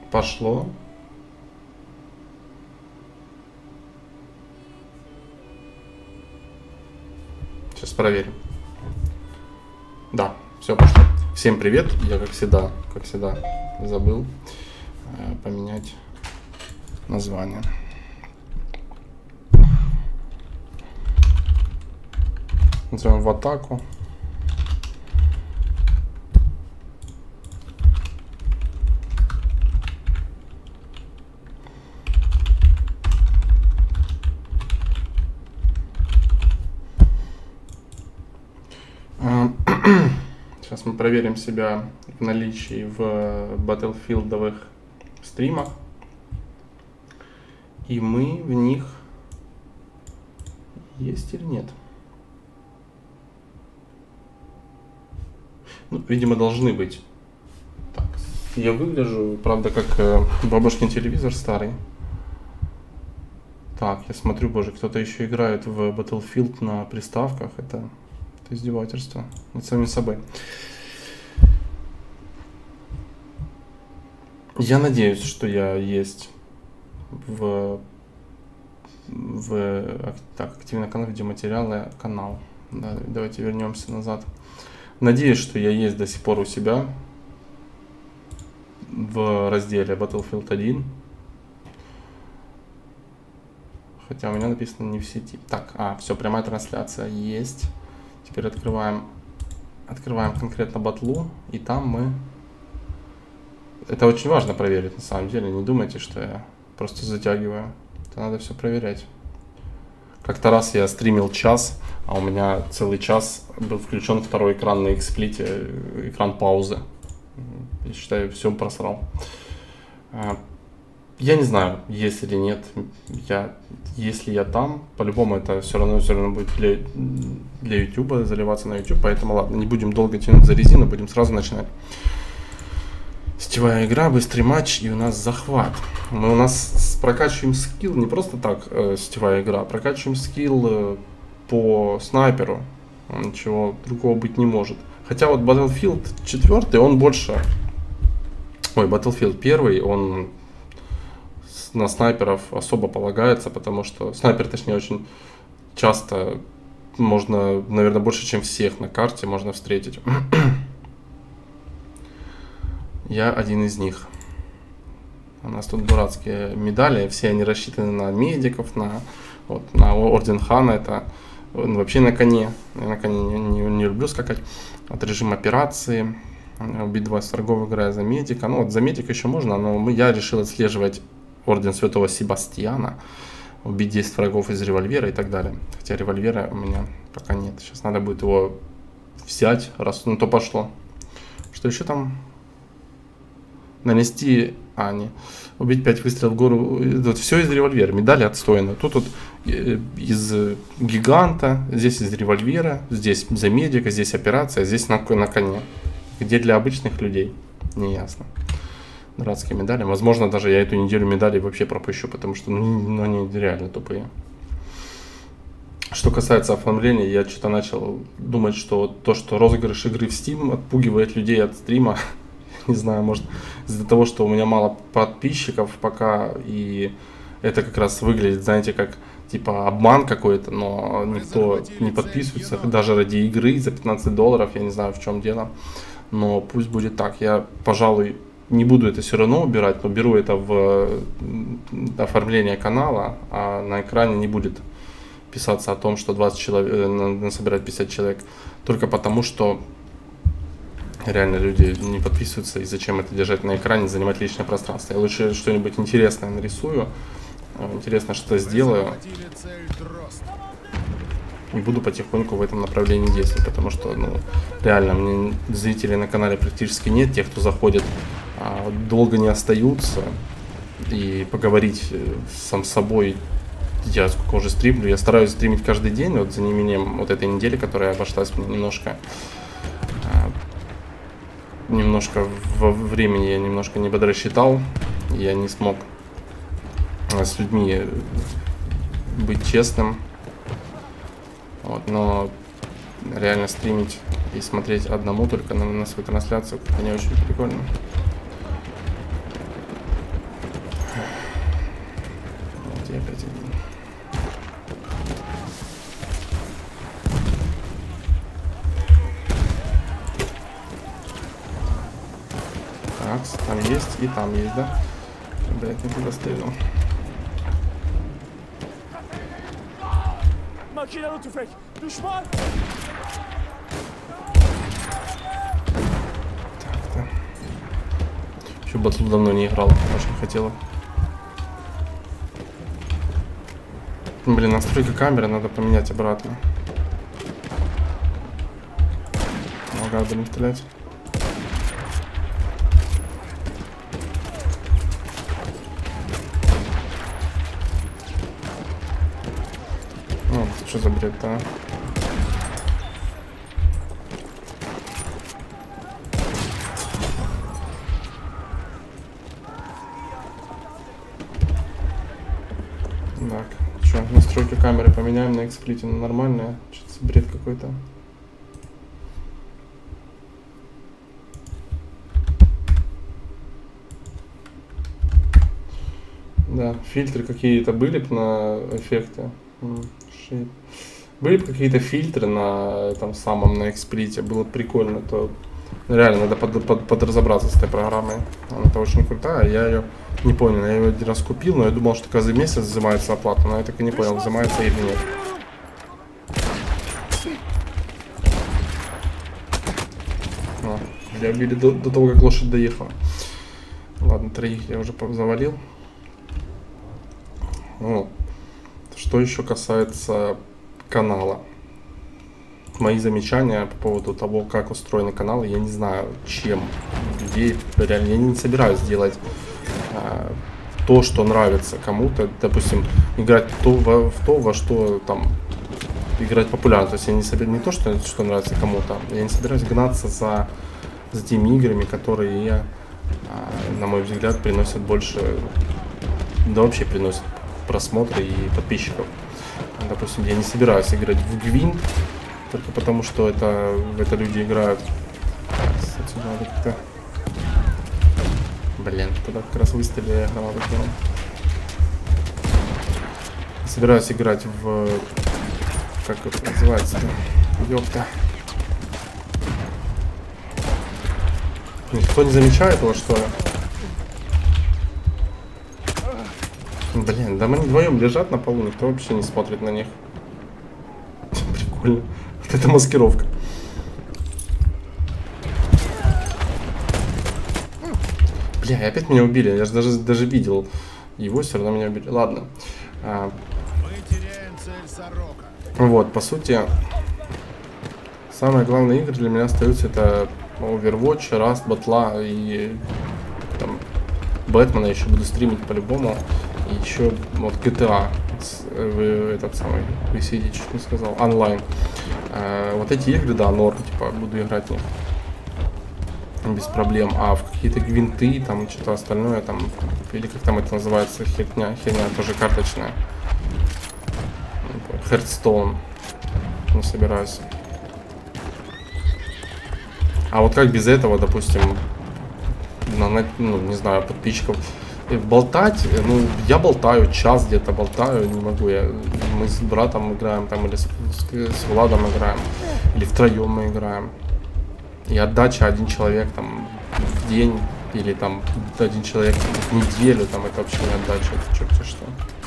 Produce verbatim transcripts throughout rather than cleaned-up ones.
Пошло. Сейчас проверим. Да, все пошло. Всем привет. Я как всегда, как всегда забыл э, поменять название. Назовем в атаку. Сейчас мы проверим себя в наличии в Battlefield-овых стримах. И мы в них есть или нет. Ну, видимо, должны быть. Так, я выгляжу, правда, как э, бабушкин телевизор старый. Так, я смотрю, боже, кто-то еще играет в Battlefield на приставках. Это, это издевательство над самим собой. Я надеюсь, что я есть в, в так, активный канал, видеоматериалы, канал. Да, давайте вернемся назад. Надеюсь, что я есть до сих пор у себя в разделе Battlefield один. Хотя у меня написано не в сети. Так, а, все, прямая трансляция есть. Теперь открываем, открываем конкретно батлу, и там мы... Это очень важно проверить, на самом деле. Не думайте, что я просто затягиваю. Это надо все проверять. Как-то раз я стримил час, а у меня целый час был включен второй экран на X-сплите, экран паузы. Я считаю, все просрал. Я не знаю, есть или нет. Я, если я там, по-любому это все равно, все равно будет для, для YouTube, заливаться на YouTube. Поэтому ладно, не будем долго тянуть за резину, будем сразу начинать. Сетевая игра, быстрый матч, и у нас захват. Мы у нас прокачиваем скилл, не просто так э, сетевая игра, прокачиваем скилл э, по снайперу. Ничего другого быть не может. Хотя вот Battlefield четыре, он больше... Ой, Battlefield один, он на снайперов особо полагается, потому что снайпер, точнее, очень часто можно, наверное, больше, чем всех на карте можно встретить. Я один из них. У нас тут дурацкие медали, все они рассчитаны на медиков, на, вот, на орден Хана, это вообще на коне. Я на коне не, не, не люблю скакать. От режима операции, убить двадцать врагов, играя за медика. Ну вот за медика еще можно, но я решил отслеживать орден Святого Себастьяна, убить десять врагов из револьвера и так далее. Хотя револьвера у меня пока нет. Сейчас надо будет его взять, раз ну то пошло. Что еще там? Нанести, а не, убить пять выстрелов в гору, вот все из револьвера, медали отстойно. Тут вот из гиганта, здесь из револьвера, здесь за медика, здесь операция, здесь на, на коне. Где для обычных людей, не ясно. Дурацкие медали, возможно, даже я эту неделю медалей вообще пропущу, потому что ну, ну, они реально тупые. Что касается оформления, я что-то начал думать, что то, что розыгрыш игры в Steam отпугивает людей от стрима. Не знаю, может из-за того, что у меня мало подписчиков пока, и это как раз выглядит, знаете, как типа обман какой-то, но никто не подписывается, даже ради игры за пятнадцать долларов, я не знаю, в чем дело, но пусть будет так. Я, пожалуй, не буду это все равно убирать, но беру это в оформление канала, а на экране не будет писаться о том, что двадцать человек, надо собирать пятьдесят человек, только потому, что реально люди не подписываются, и зачем это держать на экране, занимать личное пространство. Я лучше что-нибудь интересное нарисую, интересно что сделаю, и буду потихоньку в этом направлении действовать, потому что, ну, реально, мне зрителей на канале практически нет, тех, кто заходит, долго не остаются, и поговорить сам с собой, я сколько уже стримлю, я стараюсь стримить каждый день, вот за неимением вот этой недели, которая обошлась мне немножко, немножко во времени я немножко не бодросчитал, я не смог с людьми быть честным, вот, но реально стримить и смотреть одному только на, на свою трансляцию, это не очень прикольно. Так, там есть и там есть, да? Блять, не туда стрелял. Так-то. Еще батл давно не играл, очень хотела. Блин, настройка камеры надо поменять обратно. Ага, будем стрелять. О, что за бред-то, а? Так, что, настройки камеры поменяем на эксплите на нормальные. Что-то бред какой-то. Да, фильтры какие-то были бы на эффекты. Были бы какие-то фильтры на этом самом, на эксплите, было бы прикольно, то реально надо под, под, подразобраться с этой программой. Она-то очень крутая, я ее не понял, я ее один раз купил, но я думал, что каждый месяц взимается оплата, но я так и не понял, взимается или нет. О, я убили до, до того, как лошадь доехала. Ладно, троих я уже завалил. Ну, что еще касается канала. Мои замечания по поводу того, как устроены каналы, я не знаю, чем людей реально. Я не собираюсь делать а, то, что нравится кому-то. Допустим, играть то, во, в то, во что там играть популярно. То есть я не собираюсь не то, что, что нравится кому-то. Я не собираюсь гнаться за, за теми играми, которые, а, на мой взгляд, приносят больше, да вообще приносят просмотры и подписчиков. Допустим, я не собираюсь играть в Гвинт, только потому что это, это люди играют. Кстати, надо как-то... Блин, туда как раз выстрелили, я гранату кинул. Собираюсь играть в... Как это называется-то? Ёпта. Никто не замечает его, что ли? Блин, да мы вдвоем лежат на полу, никто вообще не смотрит на них. Прикольно. Вот это маскировка. Бля, опять меня убили. Я же даже, даже видел его, все равно меня убили. Ладно. А, вот, по сути, самые главные игры для меня остаются это Overwatch, Rust, Battle и там Бэтмена еще буду стримить по-любому. И еще вот джи ти эй, вы этот самый, вы сидите, чуть не сказал, онлайн. А, вот эти игры, да, норм, типа, буду играть в них без проблем. А в какие-то гвинты, там, что-то остальное, там, или как там это называется, херня, херня тоже карточная. Hearthstone. Не собираюсь. А вот как без этого, допустим, на, ну, не знаю, подписчиков болтать, ну, я болтаю, час где-то болтаю, не могу я. Мы с братом играем, там, или с, с, с Владом играем, или втроем мы играем. И отдача один человек, там, в день, или там, один человек в неделю, там, это вообще не отдача, это черт что.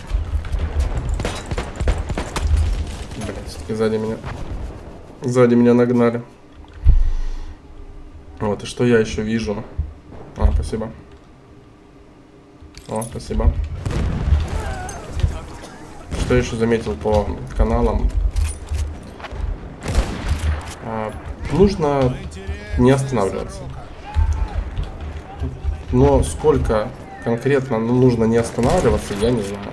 Блин, все-таки сзади меня, сзади меня нагнали. Вот, и что я еще вижу? А, спасибо. О, спасибо. Что я еще заметил по каналам? А, нужно не останавливаться. Но сколько конкретно нужно не останавливаться, я не знаю.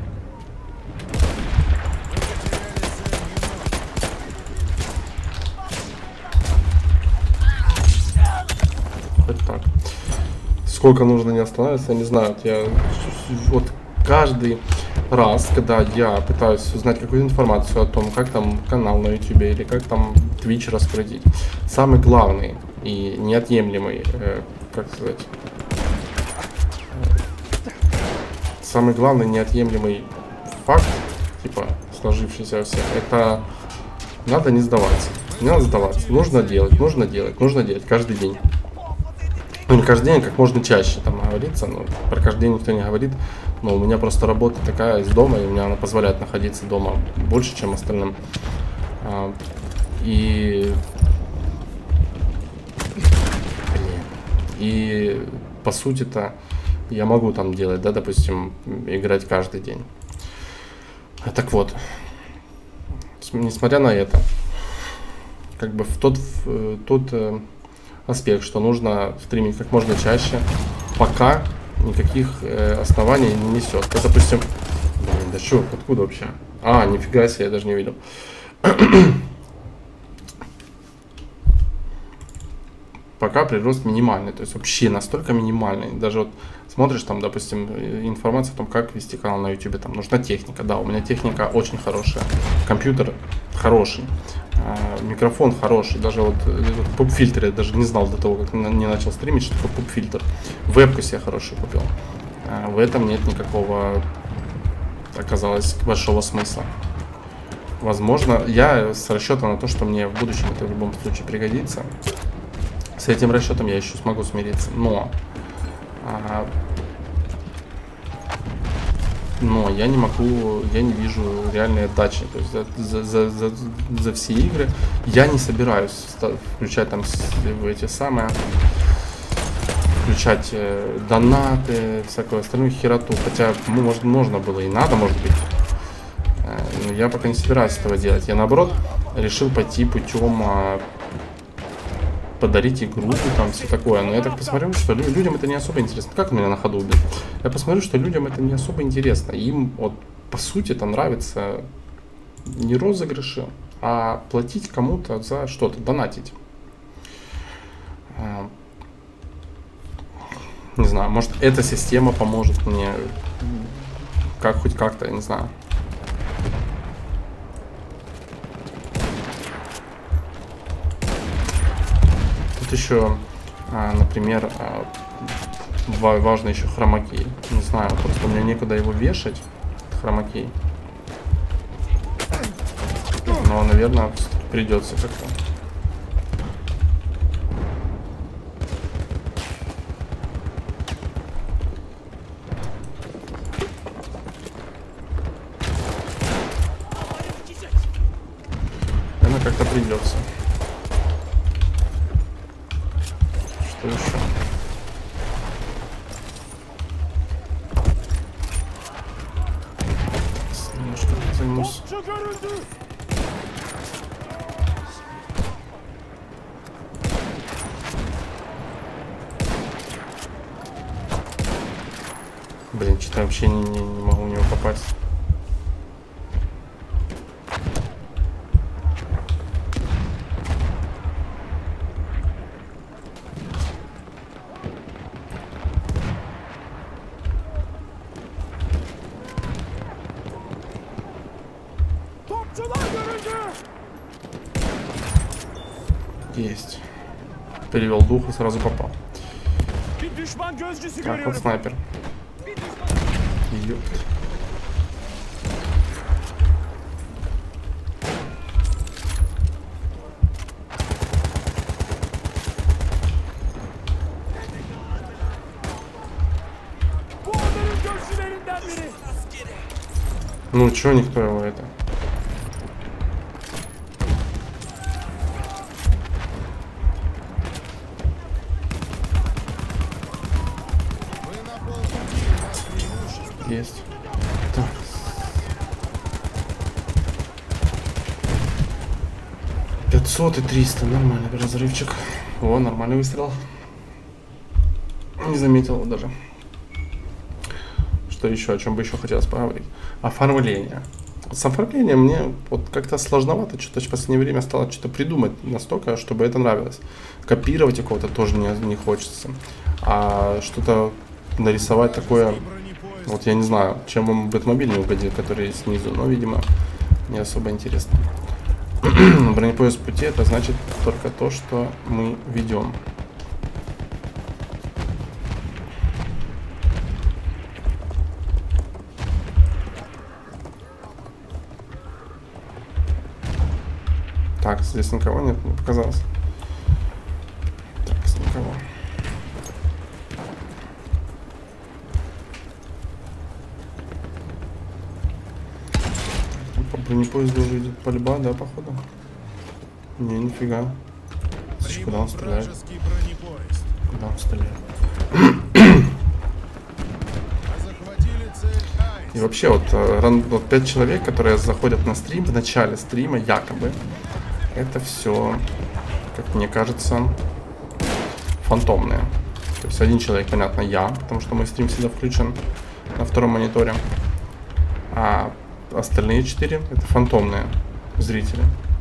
Хоть так. Сколько нужно не останавливаться, я не знаю. Я, вот каждый раз, когда я пытаюсь узнать какую-то информацию о том, как там канал на YouTube или как там Twitch раскрутить, самый главный и неотъемлемый, э, как сказать, самый главный неотъемлемый факт, типа сложившийся у всех, это надо не сдаваться. Не надо сдаваться. Нужно делать, нужно делать, нужно делать каждый день. Ну, не каждый день, как можно чаще там говорится, но про каждый день никто не говорит. Но у меня просто работа такая из дома, и у меня она позволяет находиться дома больше, чем остальным. А, и... Блин. И по сути-то я могу там делать, да, допустим, играть каждый день. А так вот, несмотря на это, как бы в тот, в тот аспект, что нужно стримить как можно чаще, пока никаких э, оснований не несет. То, допустим, блин, да что, откуда вообще? А, нифига себе, я даже не видел. Пока прирост минимальный, то есть вообще настолько минимальный. Даже вот смотришь там, допустим, информацию о том, как вести канал на YouTube, там нужна техника. Да, у меня техника очень хорошая, компьютер хороший, микрофон хороший, даже вот поп-фильтр я даже не знал до того, как не начал стримить, что такое поп-фильтр. Вебку себе хорошую купил. В этом нет никакого, оказалось, большого смысла. Возможно, я с расчетом на то, что мне в будущем это в любом случае пригодится. С этим расчетом я еще смогу смириться, но а, но я не могу, я не вижу реальной отдачи. То есть за, за, за, за все игры я не собираюсь включать там в эти самые, включать э, донаты, всякую остальную хероту. Хотя, ну, может, можно было и надо, может быть. Э, но я пока не собираюсь этого делать. Я, наоборот, решил пойти путем э, подарить игру, там все такое. Но я так посмотрю, что людям это не особо интересно. Как он меня на ходу убил? Я посмотрю, что людям это не особо интересно. Им, вот, по сути, это нравится не розыгрыши, а платить кому-то за что-то, донатить. Не знаю, может, эта система поможет мне как хоть как-то, я не знаю. Тут еще, например, важно еще хромакей. Не знаю, просто у меня некуда его вешать, хромакей. Но, наверное, придется как-то. Наверное, как-то придется. Что еще? Немножко займусь. Блин, что-то вообще не, не, не могу в него попасть. Есть. Перевел дух и сразу попал. Так, вот снайпер. Ёпт. Ну чё, никто его это... Есть. Так. пятьсот и триста. Нормальный разрывчик. О, нормальный выстрел. Не заметил его даже. Что еще, о чем бы еще хотелось поговорить? Оформление. С оформлением мне вот как-то сложновато. Что-то в последнее время стало что-то придумать настолько, чтобы это нравилось. Копировать какого-то тоже не, не хочется. А что-то нарисовать такое... Вот я не знаю, чем вам Бэтмобиль не угодил, который снизу, но, видимо, не особо интересно. Бронепоезд в пути — это значит только то, что мы ведем. Так, здесь никого нет, не показалось. Так, никого. Бронепоезд уже идет пальба, да, походу? Не, нифига. Слушай, куда он стреляет? Куда он стреляет? И вообще, вот, вот пять человек, которые заходят на стрим в начале стрима, якобы, это все, как мне кажется, фантомные. То есть один человек, понятно, я, потому что мой стрим всегда включен на втором мониторе. А остальные четыре это фантомные зрители.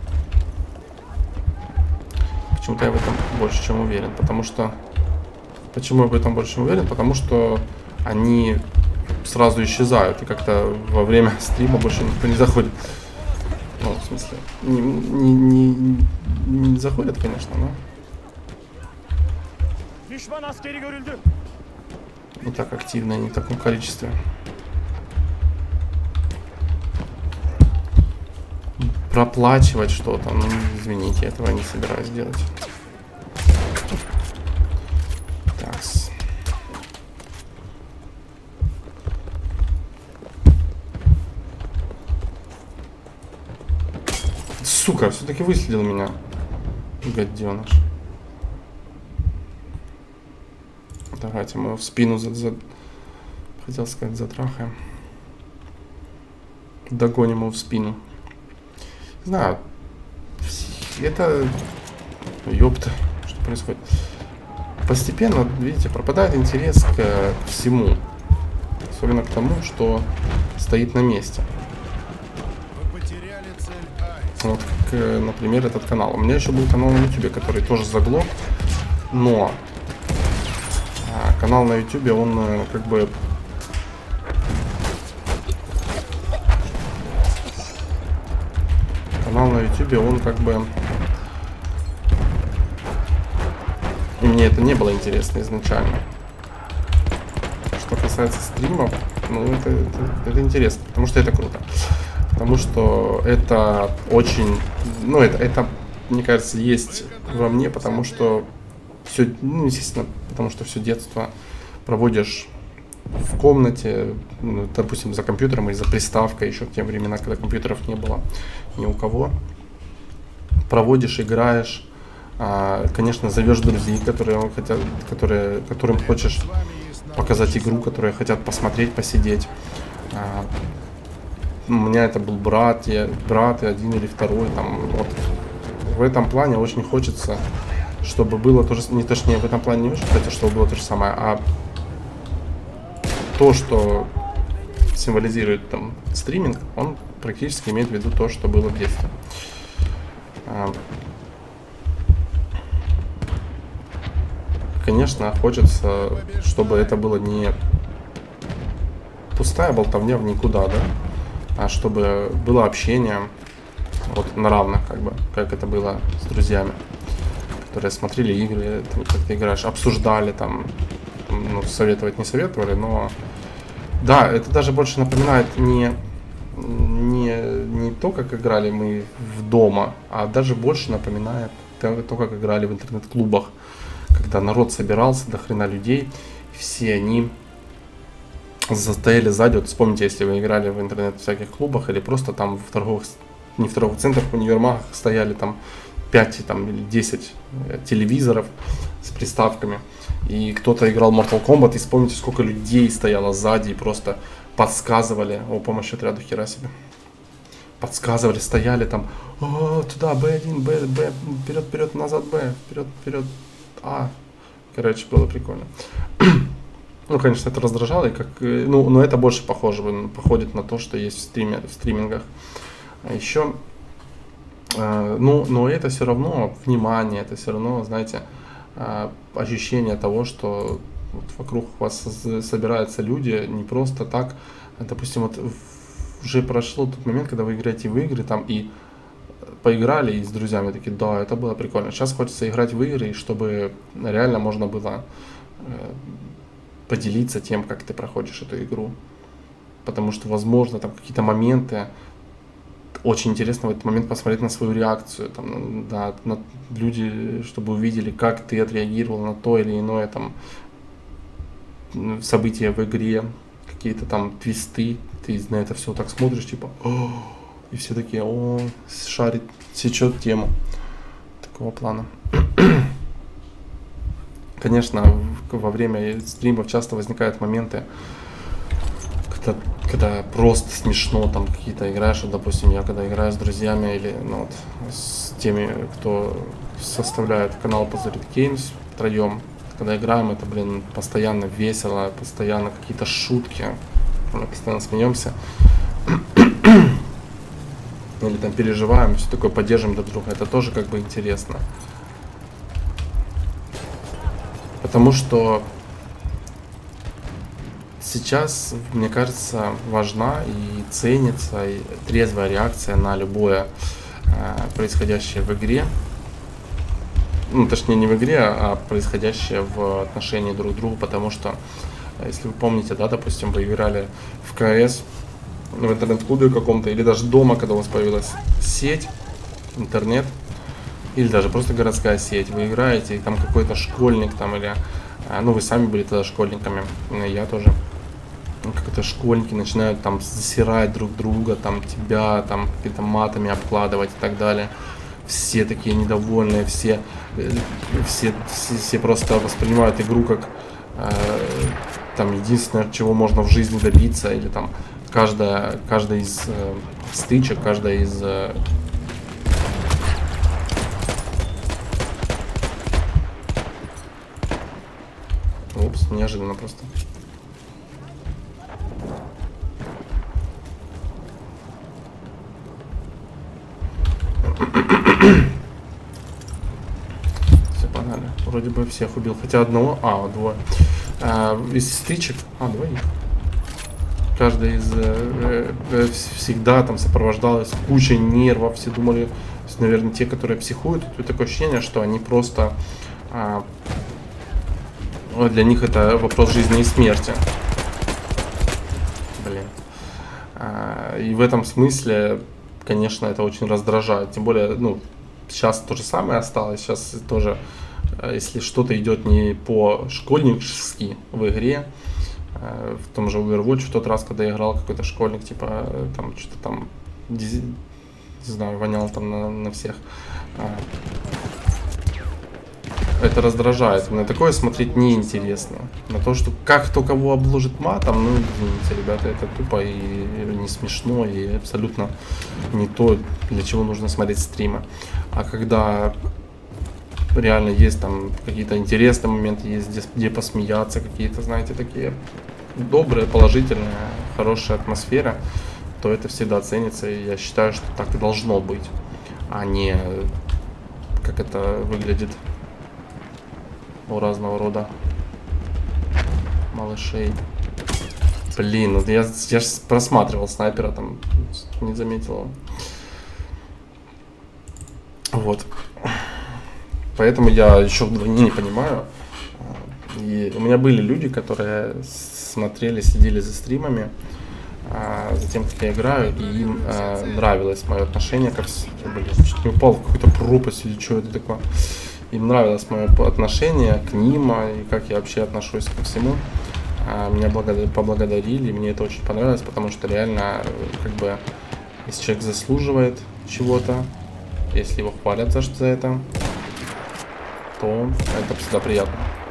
Почему-то я в этом больше чем уверен, потому что... Почему я в этом больше чем уверен? Потому что они сразу исчезают, и как-то во время стрима больше никто не заходит. Ну, в смысле, не, не, не, не заходят, конечно, но... Не так активно, не в таком количестве. Проплачивать что-то, ну, извините, я этого не собираюсь делать. Такс. Сука, все-таки выследил меня. Гаденыш. Давайте мы его в спину за, за... хотел сказать, затрахаем. Догоним его в спину. Не знаю. Это... Ёпта. Что происходит? Постепенно, видите, пропадает интерес к, к всему. Особенно к тому, что стоит на месте. Вот, как, например, этот канал. У меня еще был канал на ютубе, который тоже заглох. Но а, канал на ютубе, он как бы... Канал на ютубе, он как бы... И мне это не было интересно изначально. Что касается стримов, ну это, это, это интересно, потому что это круто. Потому что это очень, ну это, это, мне кажется, есть во мне, потому что все, ну, естественно, потому что все детство проводишь в комнате, ну, допустим, за компьютером или за приставкой, еще в те времена, когда компьютеров не было ни у кого. Проводишь, играешь, а, конечно, зовешь друзей, которые хотят, которые, которым хочешь показать игру, которые хотят посмотреть, посидеть. А, у меня это был брат, я, брат и один или второй. Там, вот. В этом плане очень хочется, чтобы было то же самое. Не точнее, в этом плане не очень хочется, чтобы было то же самое, а то, что символизирует там стриминг, он практически имеет в виду то, что было в детстве. Конечно, хочется, чтобы это было не пустая болтовня в никуда, да, а чтобы было общение вот на равных, как бы, как это было с друзьями, которые смотрели игры, ты, как ты играешь, обсуждали там, ну, советовать не советовали, но да, это даже больше напоминает не, не, не то, как играли мы в дома, а даже больше напоминает то, то как играли в интернет-клубах, когда народ собирался, до хрена людей, все они застояли сзади. Вот вспомните, если вы играли в интернет в всяких клубах или просто там в торговых, не в торговых центрах, в универмагах стояли там пять там, или десять телевизоров с приставками, и кто-то играл в Mortal Kombat, и вспомните, сколько людей стояло сзади и просто подсказывали. О, помощь отряду, хера себе. Подсказывали, стояли там, о, туда, бэ один, Б, Б, вперед, вперед, назад, Б, вперед, вперед, А. Короче, было прикольно. Ну, конечно, это раздражало, и как, ну, но это больше похоже, походит на то, что есть в, стриме, в стримингах. А еще, э, ну, но это все равно внимание, это все равно, знаете, э, ощущение того, что вот вокруг вас собираются люди не просто так. Допустим, вот уже прошло тот момент, когда вы играете в игры там и поиграли и с друзьями такие, да, это было прикольно. Сейчас хочется играть в игры, чтобы реально можно было э, поделиться тем, как ты проходишь эту игру. Потому что, возможно, там какие-то моменты, очень интересно в этот момент посмотреть на свою реакцию. Там, да, на люди, чтобы увидели, как ты отреагировал на то или иное там событие в игре, какие-то там твисты. Ты на это все так смотришь, типа, И все такие, о, шарит, сечет тему такого плана. Конечно, во время стримов часто возникают моменты, когда, когда просто смешно там какие-то играешь. Вот, допустим, я когда играю с друзьями или ну, вот, с теми, кто составляет канал Позырит Games втроем, когда играем, это, блин, постоянно весело, постоянно какие-то шутки, мы постоянно смеемся. Или там переживаем, все такое, поддерживаем друг друга. Это тоже как бы интересно. Потому что сейчас, мне кажется, важна и ценится и трезвая реакция на любое э, происходящее в игре. Ну, точнее, не в игре, а происходящее в отношении друг к другу. Потому что, если вы помните, да, допустим, вы играли в КС, в интернет-клубе каком-то, или даже дома, когда у вас появилась сеть, интернет, или даже просто городская сеть, вы играете, и там какой-то школьник, там, или, ну, вы сами были тогда школьниками, я тоже, как-то школьники начинают там засирать друг друга, там, тебя, там, какими-то матами обкладывать и так далее. Все такие недовольные, все, все, все, все просто воспринимают игру как, э, там, единственное, чего можно в жизни добиться, или там, Каждая, каждая из э, стычек, каждая из э... Упс, неожиданно просто. Все, погнали. Вроде бы всех убил, хотя одного, а, двое. А, из стычек, а, двоих. Каждая из э, э, всегда там сопровождалась кучей нервов. Все думали, наверное, те, которые психуют, тут такое ощущение, что они просто а, для них это вопрос жизни и смерти. Блин. А, и в этом смысле, конечно, это очень раздражает. Тем более, ну, сейчас то же самое осталось. Сейчас тоже, если что-то идет не по-школьнически в игре, в том же Overwatch, в тот раз, когда я играл, какой-то школьник, типа, там, что-то там, не знаю, вонял там на, на всех. Это раздражает. На такое смотреть неинтересно. На то, что как кто кого обложит матом, ну, извините, ребята, это тупо и не смешно, и абсолютно не то, для чего нужно смотреть стримы. А когда реально есть там какие-то интересные моменты, есть где, где посмеяться, какие-то, знаете, такие добрые, положительные, хорошая атмосфера, то это всегда ценится, и я считаю, что так и должно быть, а не как это выглядит у разного рода малышей. Блин, ну я, я же просматривал снайпера, там не заметил. Вот. Поэтому я еще вдвойне не понимаю. И у меня были люди, которые смотрели, следили за стримами, а, за тем, как я играю, и им а, нравилось мое отношение ко всему. Блин, чуть не упал в какую-то пропасть или что это такое. Им нравилось мое отношение к ним, и как я вообще отношусь ко всему. А, меня благодар... поблагодарили, и мне это очень понравилось, потому что реально, как бы, если человек заслуживает чего-то, если его хвалят за, за это, то это всегда приятно.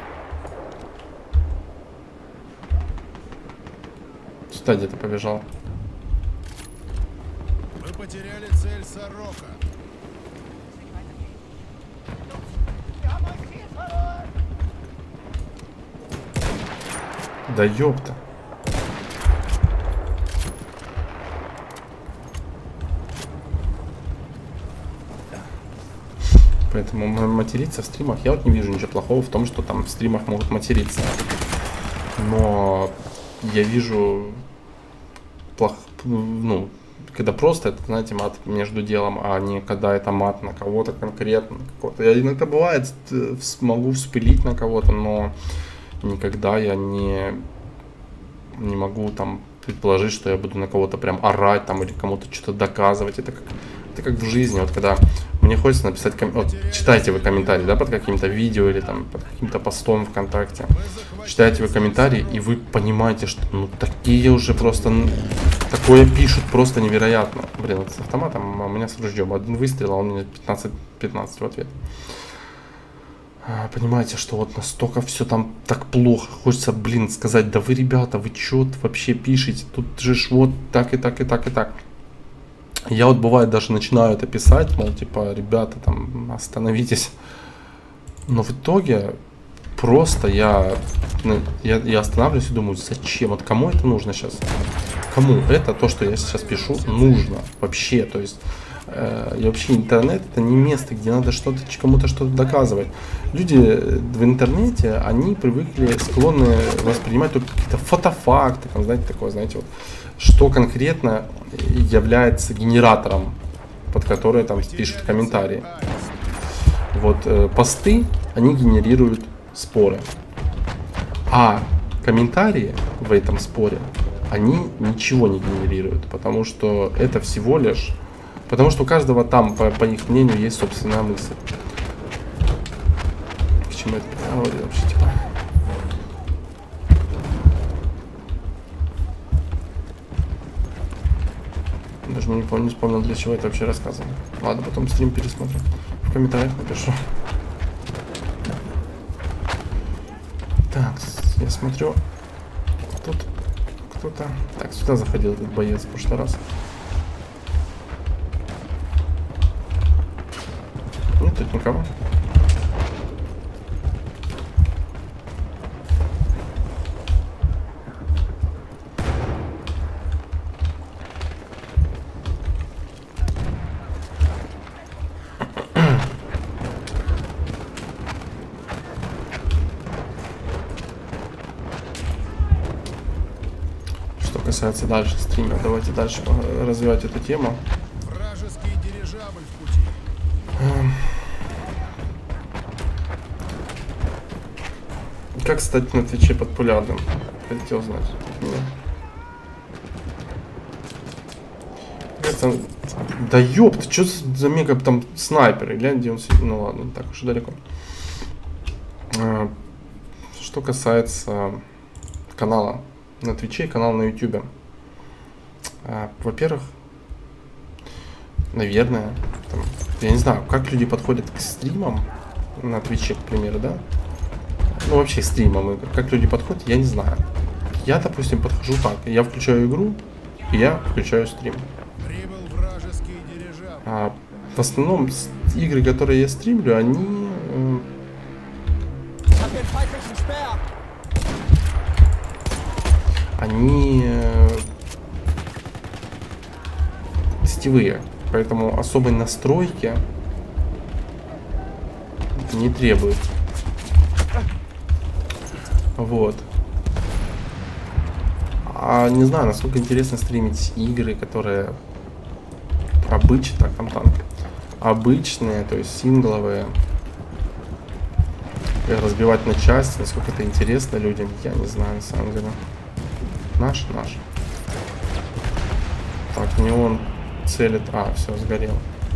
Сюда где-то побежал. Мы потеряли цель Сорока. Да ёпта. Поэтому материться в стримах, я вот не вижу ничего плохого в том, что там в стримах могут материться. Но я вижу плох, ну, когда просто это, знаете, мат между делом, а не когда это мат на кого-то конкретно. Какого-то. Я иногда бывает, могу вспылить на кого-то, но никогда я не, не могу там предположить, что я буду на кого-то прям орать там или кому-то что-то доказывать. Это как, это как в жизни, вот когда мне хочется написать, ком... вот, читайте вы комментарии, да, под каким-то видео или там под каким-то постом ВКонтакте. Читайте вы комментарии, и вы понимаете, что ну такие уже просто, такое пишут просто невероятно. Блин, вот с автоматом, а у меня с ружьем. Один выстрел, а он мне пятнадцать пятнадцать в ответ. Понимаете, что вот настолько все там так плохо. Хочется, блин, сказать, да вы, ребята, вы что вообще пишете? Тут же ж вот так и так и так и так. Я вот бывает даже начинаю это писать, мол, типа, ребята, там, остановитесь. Но в итоге просто я, я, я останавливаюсь и думаю, зачем? Вот кому это нужно сейчас? Кому это, то, что я сейчас пишу, нужно вообще? То есть, э, и вообще интернет это не место, где надо что-то, кому-то что-то доказывать. Люди в интернете, они привыкли, склонны воспринимать только какие-то фотофакты, там, знаете, такое, знаете, вот, что конкретно является генератором, под который там пишут комментарии. Вот э, посты, они генерируют споры, а комментарии в этом споре, они ничего не генерируют, потому что это всего лишь, потому что у каждого там, по, по их мнению, есть собственная мысль. К чему это говорит вообще, типа? Даже не помню, не вспомнил, для чего это вообще рассказано. Ладно, потом стрим пересмотрю. В комментариях напишу. Так, я смотрю. Тут кто-то... Так, сюда заходил этот боец в прошлый раз. Нет тут никого. Касается дальше стрима. Давайте дальше развивать эту тему. Вражеский дирижабль в пути. Как стать на Твиче популярным? Хотел знать. Нет. Да ёпт, что за мега там снайперы? Глянь, где он сидит. Ну ладно, так уж далеко. Что касается канала на Твиче и канал на Ютубе. Во-первых, наверное, там, я не знаю, как люди подходят к стримам на Твиче, к примеру, да? Ну, вообще стримам, как люди подходят, я не знаю. Я, допустим, подхожу так. Я включаю игру, и я включаю стрим. А, в основном игры, которые я стримлю, они... Э, они э, сетевые, поэтому особой настройки не требует. Вот. А не знаю, насколько интересно стримить игры, которые обычные, так, там танки, обычные, то есть сингловые, и разбивать на части, насколько это интересно людям, я не знаю, на самом деле. Наш, наш. Так, не он целит. А, все, сгорел.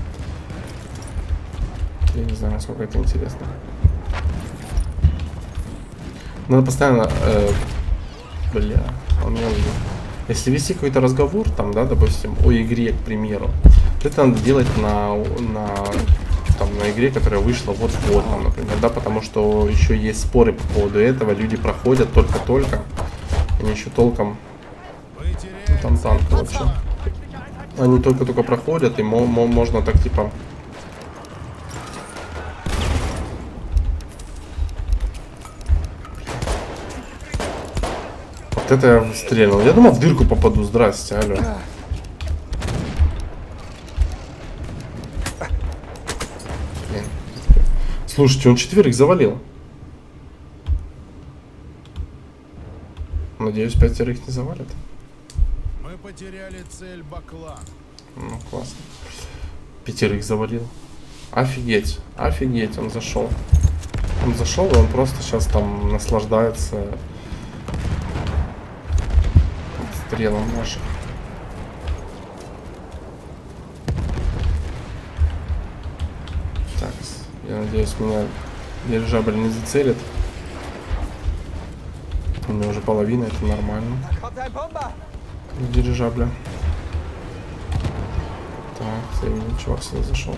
Я не знаю, насколько это интересно. Надо постоянно... Э, бля, он меня увидел. Если вести какой-то разговор, там, да, допустим, о игре, к примеру, то это надо делать на, на, там, на игре, которая вышла вот-вот, например, да, потому что еще есть споры по поводу этого, люди проходят только-только. Они еще толком... Ну, там танк вообще. Они только-только проходят, и мо мо можно так типа... Вот это я стрельнул. Я думал, в дырку попаду. Здрасте, алло. Блин. Слушайте, он четверых завалил. Надеюсь, пятерых не завалят. Мы потеряли цель Баклан. Ну, классно. Пятерых завалил. Офигеть. Офигеть, он зашел. Он зашел, и он просто сейчас там наслаждается стрелом наших. . Я надеюсь, меня дирижабль не зацелит. У меня уже половина, это нормально. Дирижабля. Так, я видел, чувак сюда зашел.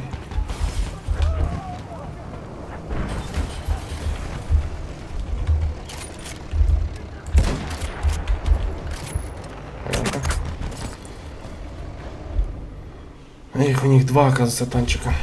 Понятно. Эх, у них два, оказывается, танчика.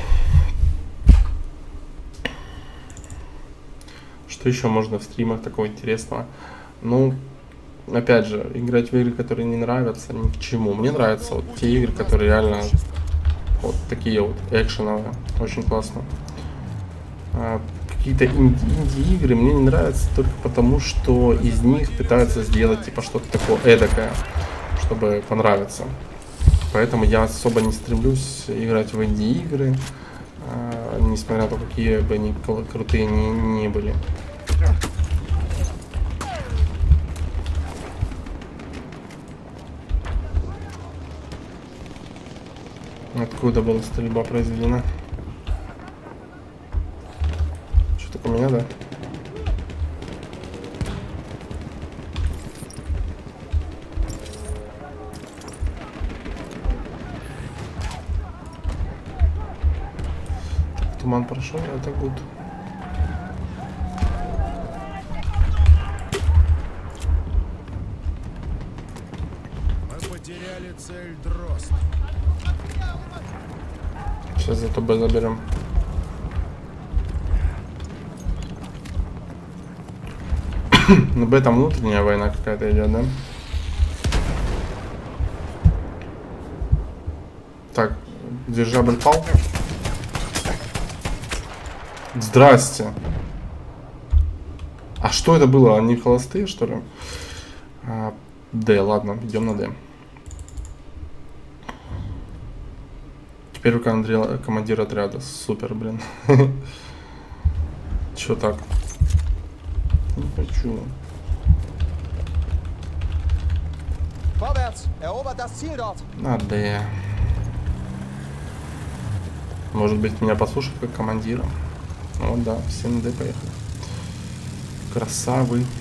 Что еще можно в стримах такого интересного? Ну, опять же, играть в игры, которые не нравятся, ни к чему. Мне нравятся вот те игры, которые реально вот такие вот экшеновые. Очень классно. А, какие-то инди-игры мне не нравятся только потому, что из них пытаются сделать типа что-то такое эдакое, чтобы понравиться. Поэтому я особо не стремлюсь играть в инди-игры, а, несмотря на то, какие бы они крутые ни, ни были. Откуда была стрельба произведена? Что так у меня, да? Туман прошел, это гуд. Мы потеряли цель Дрозд. Сейчас зато Б заберем. Ну, Б там внутренняя война какая-то идет, да? Так, дирижабль пал. Здрасте. А что это было? Они холостые, что ли? А, Д, ладно, идем на Д. Теперь у командира отряда. Супер, блин. Чё так? Не хочу. На Д. Может быть, меня послушать как командира. О, да, все на Д поехали. Красавы.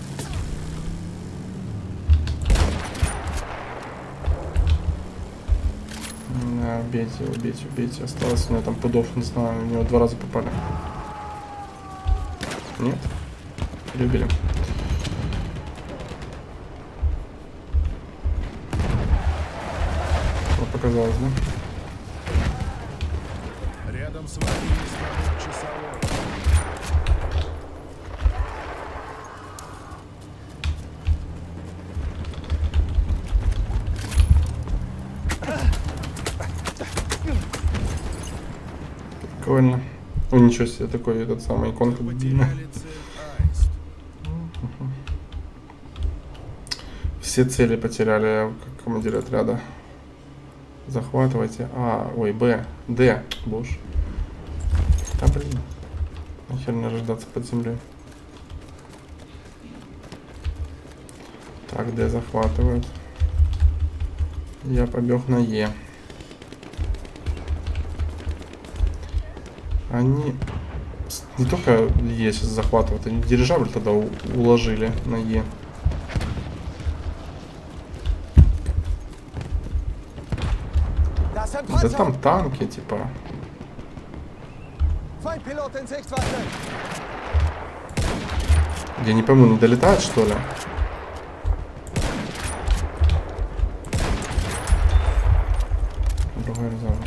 Убейте, убейте, убейте. Осталось у меня там пудов, не знаю, у него два раза попали. Нет? Любили. Вот показалось, да? Рядом с вами есть часовой. Прикольно. О, ничего себе, такой этот самый иконка. Все цели потеряли, как командир отряда. Захватывайте. А, ой, Б. Д. Боже. А, блин. Нахер не рождаться под землей. Так, Д захватывают. Я побег на Е. Они не только Е сейчас захватывают, они дирижабль тогда уложили на Е. Да там танки, типа. Я не пойму, не долетает, что ли? Другой резон.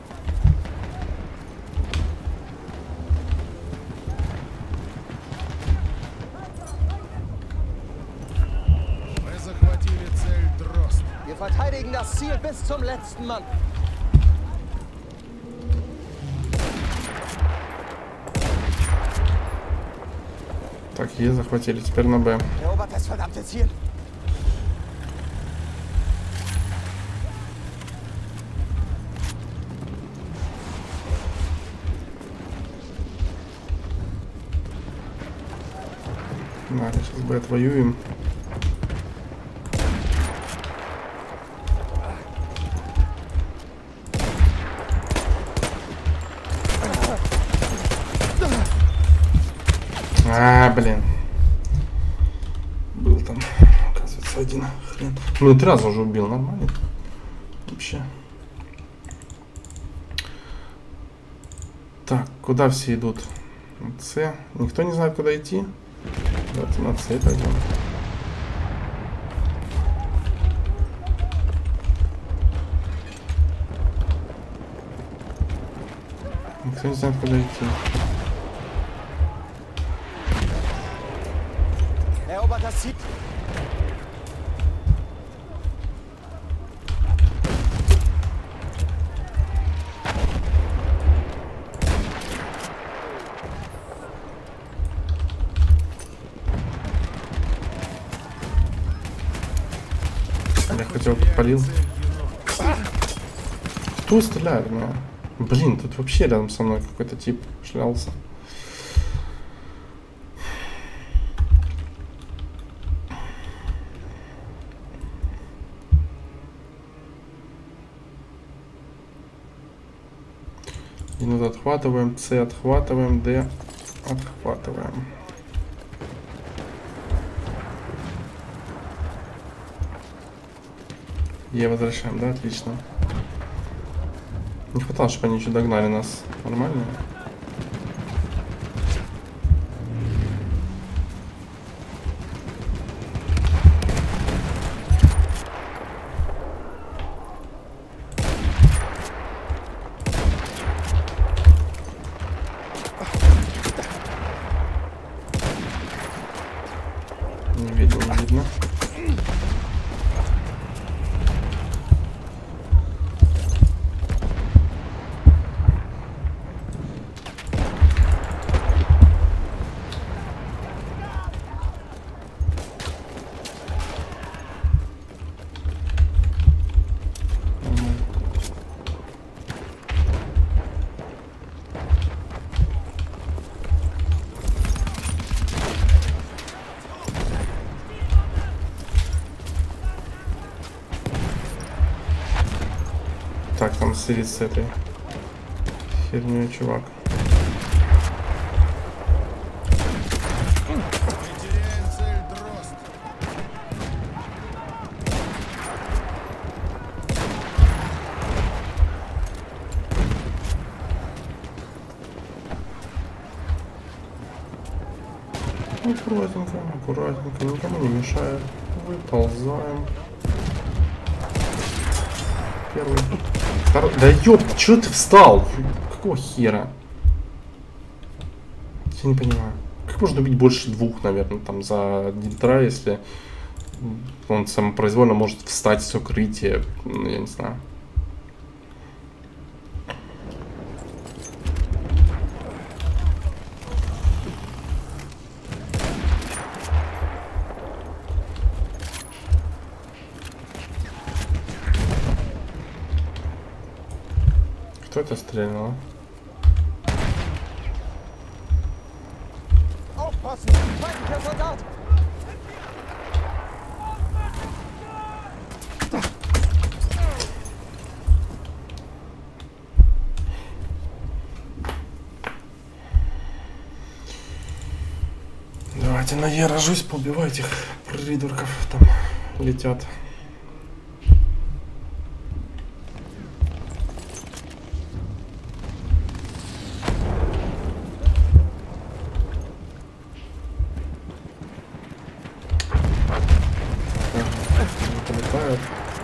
Мы захватили цель Дрозд. Wir verteidigen das Ziel bis zum letzten Mann. Так, Е захватили, теперь на Б. Erobert das verdammte Ziel. Надо, сейчас Б отвоюем. А, блин. Был там, оказывается, один хрен. Ну, три раза уже убил, нормально. Вообще. Так, куда все идут? На С. Никто не знает, куда идти? Давайте на С пойдем. Никто не знает, куда идти. Erobert das Ziel. Я хотел подпалил. Кто стреляет в меня? Блин, тут вообще рядом со мной какой-то тип шлялся. Минут отхватываем, С отхватываем, Д отхватываем. Е возвращаем, да, отлично. Не хватало, чтобы они еще догнали нас. Нормально? Не видно, не видно. Так, там сидит с этой херней чувак. Мы теряем цель Дрозд. Аккуратненько, аккуратненько, никому не мешает. Выползаем. Первый. Второй. Да ёп, чё ты встал? Какого хера? Я не понимаю. Как можно убить больше двух, наверное, там за один трай, если он самопроизвольно может встать с укрытия? Ну, я не знаю. Кто это стрельнул? Aufpassen! Feindlicher Soldat! Давайте на Е рожусь, поубиваю этих придурков, там летят. Полетают.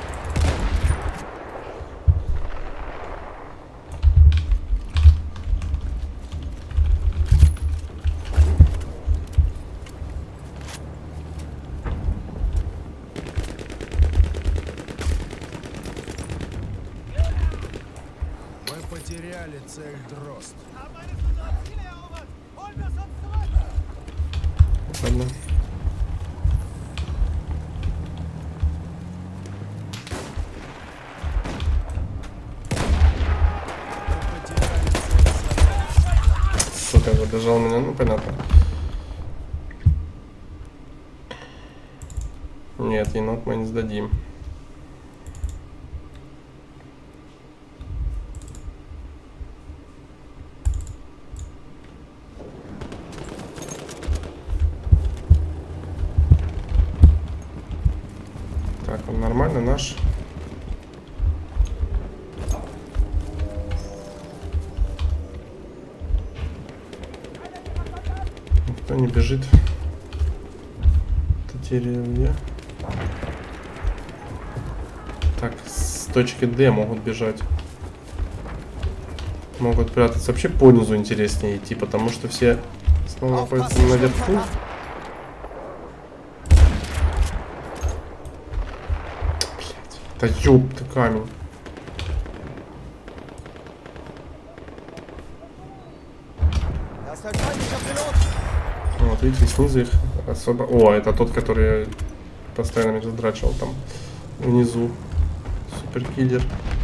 Мы потеряли цель Дрозд. Ладно. Мы потеряли цель Соломон. Сука, задержал меня, ну понятно. Нет, енот мы не сдадим. Он нормально наш. Никто не бежит. Это деревья. Так, с точки Д могут бежать. Могут прятаться. Вообще по низу интереснее идти, потому что все снова находятся наверху. Блять. Да ёб ты камень. Вот, видите, снизу их особо... О, это тот, который постоянно меня задрачивал там внизу. Суперкиллер.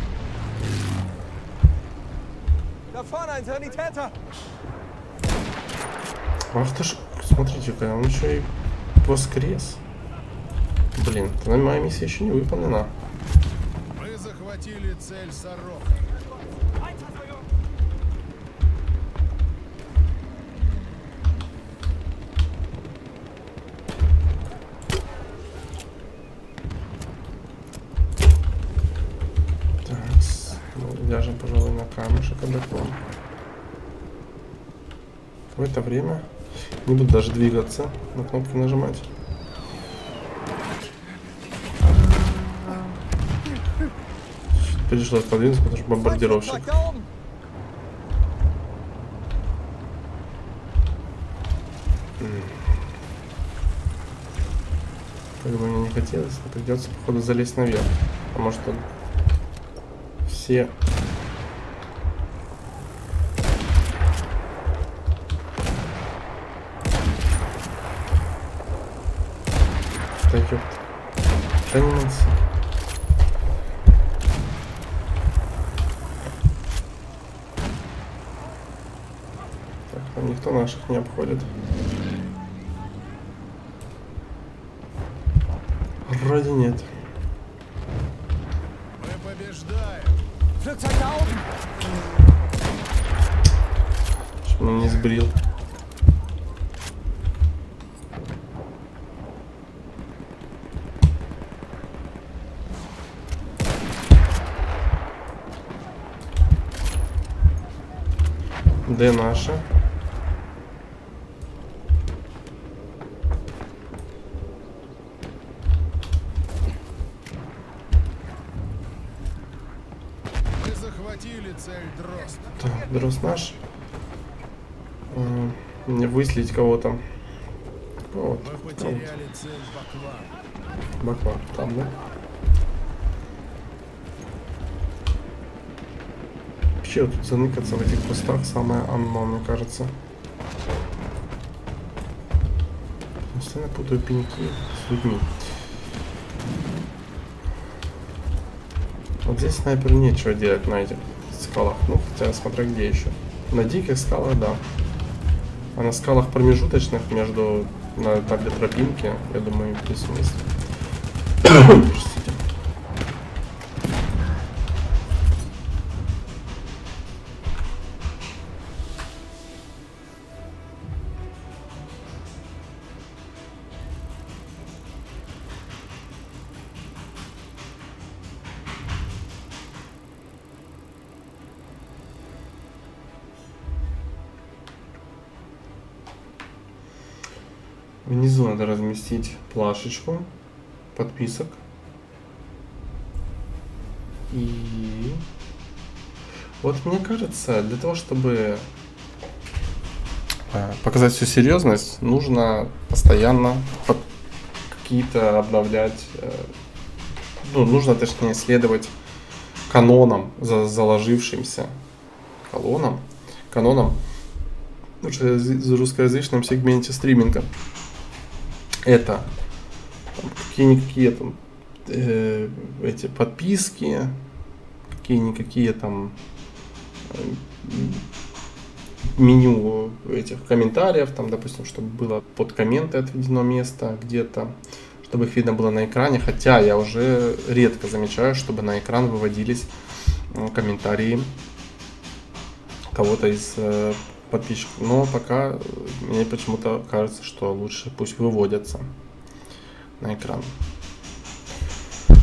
Ах ты ж, смотрите-ка, он еще и воскрес. Блин, моя миссия еще не выполнена. Мы захватили цель Сорок. Ляжем, пожалуй, на камешек отдохнем. В это время не буду даже двигаться, на кнопки нажимать. Пришлось подвинуться, потому что бомбардировщик. Как бы мне не хотелось, но придется, походу, залезть наверх. Потому что все... Да ёпта. Да не надо. Так, там никто наших не обходит. Вроде нет. Мы побеждаем. Чтоб меня не сбрил. Д наша. Мы захватили цель Дрозд. Так, Дрозд наш. А, мне выследить кого-то. Вот. Мы потеряли цель Баклан. Баклан, там, да? Вообще тут заныкаться в этих кустах самое оно, мне кажется. Постоянно путаю пеньки с людьми. Вот здесь снайперу нечего делать на этих скалах. Ну, хотя смотря где еще. На диких скалах, да. А на скалах промежуточных между на этапе тропинки, я думаю, бессмысленно. Внизу надо разместить плашечку подписок. И вот мне кажется, для того, чтобы показать всю серьезность, нужно постоянно какие-то обновлять, ну, нужно, точнее, следовать канонам, заложившимся колоннам, канонам в русскоязычном сегменте стриминга. Это какие-никакие там э, эти подписки, какие-никакие там э, меню этих комментариев, там, допустим, чтобы было под комменты отведено место где-то, чтобы их видно было на экране, хотя я уже редко замечаю, чтобы на экран выводились э, комментарии кого-то из э, подписчиков, но пока мне почему-то кажется, что лучше пусть выводятся на экран.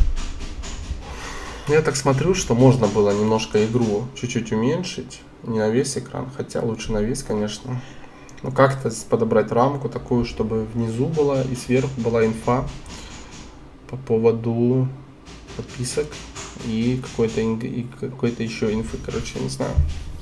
Я так смотрю, что можно было немножко игру чуть-чуть уменьшить. Не на весь экран, хотя лучше на весь, конечно. Но как-то подобрать рамку такую, чтобы внизу была и сверху была инфа по поводу подписок и какой-то и какой-то еще инфы, короче, не знаю.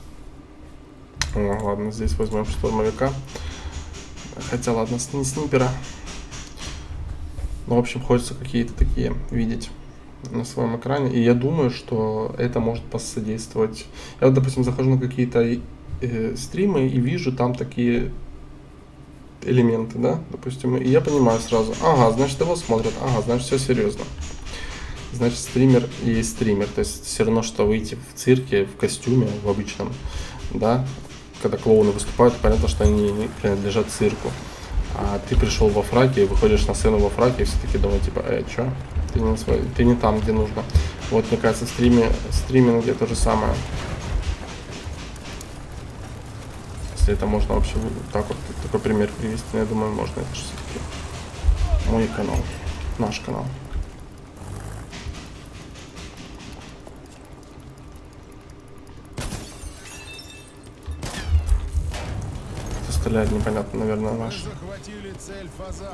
О, ладно, здесь возьмем штурмовика. Хотя, ладно, не снипера. Ну, в общем, хочется какие-то такие видеть на своем экране. И я думаю, что это может посодействовать. Я вот, допустим, захожу на какие-то э, стримы и вижу там такие элементы, да, допустим, и я понимаю сразу, ага, значит, его смотрят, ага, значит, все серьезно. Значит, стример и есть стример. То есть все равно, что выйти в цирке, в костюме, в обычном, да, когда клоуны выступают, понятно, что они не принадлежат цирку. А ты пришел во фраке, выходишь на сцену во фраке, и все таки думают, типа, э, чё? Ты не, свой, ты не там, где нужно. Вот, мне кажется, в стриме, стриминге то же самое. Если это можно вообще так вот, такой пример привести, я думаю, можно. Это же все-таки мой канал, наш канал. Стреляет непонятно, наверное, Мы наш. захватили цель Фазан.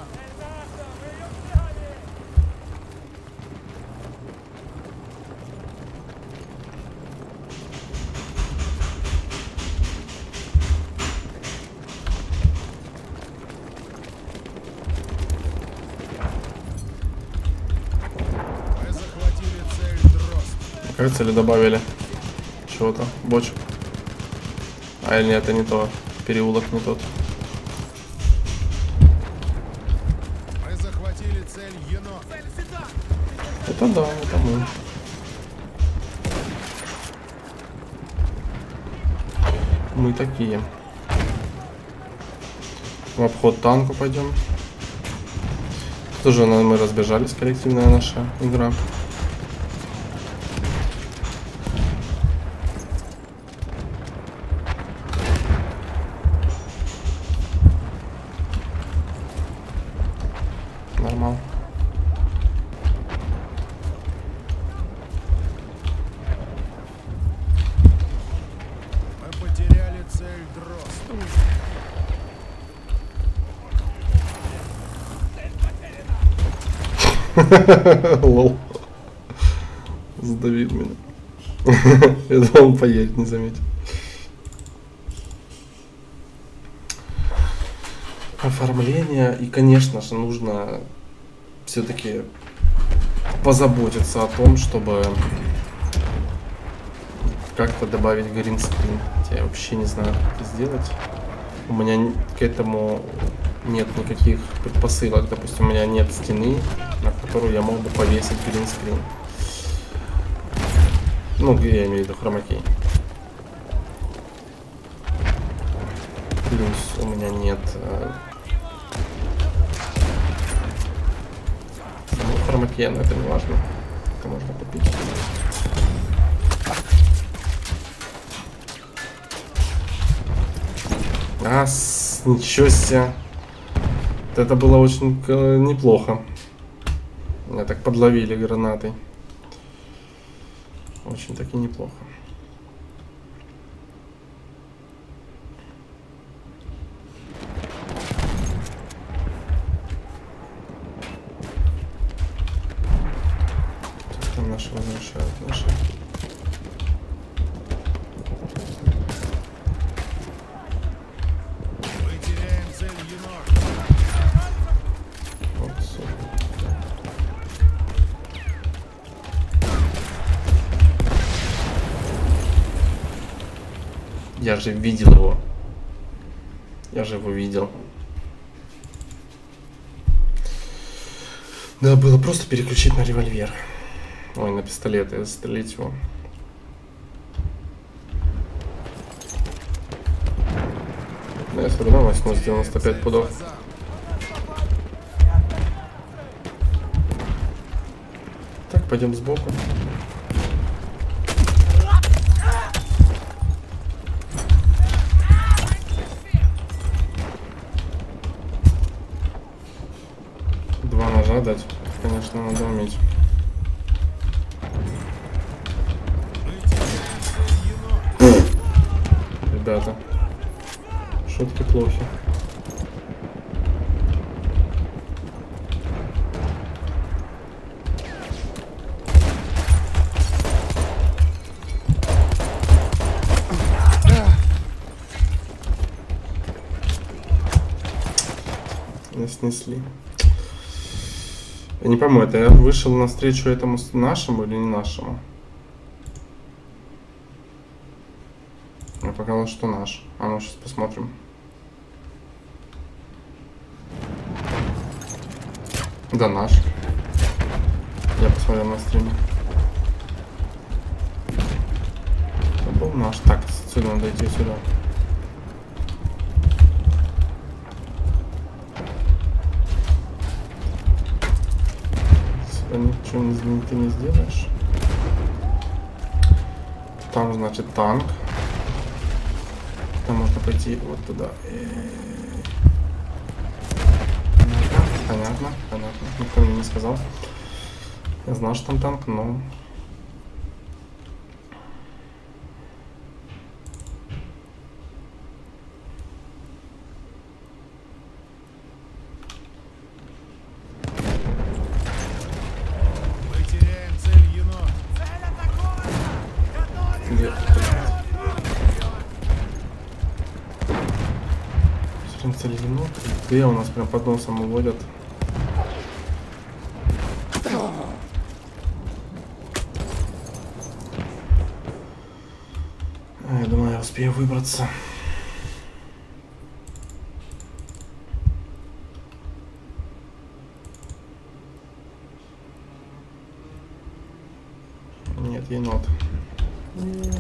Мы захватили цель Дрозд. Кажется, или добавили чего-то, бочек. А или нет, это не то. Переулок не тот. Мы захватили цель Енот. Это да, это мы. Мы такие. В обход танку пойдем. Тоже мы разбежались, коллективная наша игра. Нормал. Мы потеряли цель Дрозд. Лол. Сдавил меня. Я думал, он поедет, не заметил. Оформление. И, конечно же, нужно все-таки позаботиться о том, чтобы как-то добавить гринскрин. Я вообще не знаю, как это сделать. У меня к этому нет никаких предпосылок. Допустим, у меня нет стены, на которую я мог бы повесить гринскрин. Ну, я имею в виду хромакей. Плюс у меня нет... Ну, хромакей, но это не важно. Это можно купить. А, с... ничего себе. Это было очень э, неплохо. Меня так подловили гранатой. Очень таки неплохо. Тут там наши возвращают наши. Мы теряем цель Енот. Вот, супер. Я же видел его. Я же его видел. Надо было просто переключить на револьвер. Ой, на пистолет и застрелить его. Да, я смотрю, на восьмой девяносто пять пудов. Так, пойдем сбоку. Два ножа дать, конечно, надо уметь. ребята. Шутки плохи. Меня снесли. Я не пойму, это я вышел навстречу этому нашему или не нашему? Мне показалось, что наш. А ну сейчас посмотрим. Да, наш. Я посмотрел на стриме. Это был наш. Так, отсюда надо идти сюда. Сюда ничего не, ты не сделаешь. Там, значит, танк. Там можно пойти вот туда. Понятно, понятно. Никто мне не сказал. Я знал, что там танк, но... Мы теряем цель енот. Где? Цель енот. Где у нас прям под носом уводят? Я думаю, я успею выбраться. Нет, енот. Нет.